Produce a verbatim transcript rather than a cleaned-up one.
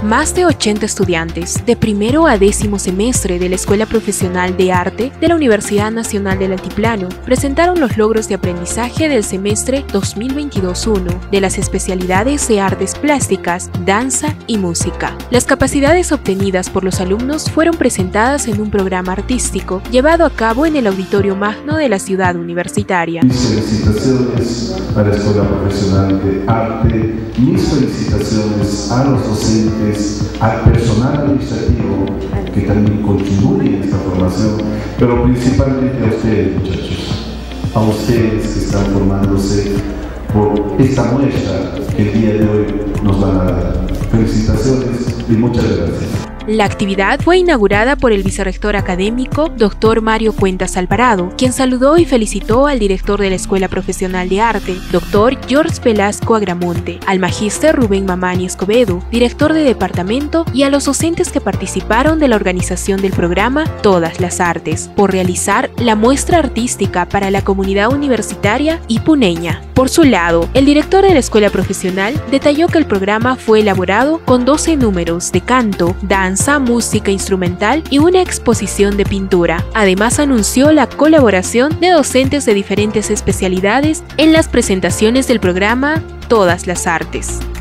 Más de ochenta estudiantes, de primero a décimo semestre de la Escuela Profesional de Arte de la Universidad Nacional del Altiplano, presentaron los logros de aprendizaje del semestre dos mil veintidós uno de las especialidades de artes plásticas, danza y música. Las capacidades obtenidas por los alumnos fueron presentadas en un programa artístico llevado a cabo en el Auditorio Magno de la ciudad universitaria. Mis felicitaciones a la Escuela Profesional de Arte, mis felicitaciones a los docentes, al personal administrativo que también contribuye en esta formación, pero principalmente a ustedes, muchachos, a ustedes que están formándose por esta muestra que el día de hoy nos van a dar. Felicitaciones y muchas gracias. La actividad fue inaugurada por el vicerrector académico, doctor Mario Cuentas Alvarado, quien saludó y felicitó al director de la Escuela Profesional de Arte, doctor George Velasco Agramonte, al magíster Rubén Mamani Escobedo, director de departamento, y a los docentes que participaron de la organización del programa Todas las Artes, por realizar la muestra artística para la comunidad universitaria y puneña. Por su lado, el director de la Escuela Profesional detalló que el programa fue elaborado con doce números de canto, danza, música instrumental y una exposición de pintura. Además, anunció la colaboración de docentes de diferentes especialidades en las presentaciones del programa Todas las Artes.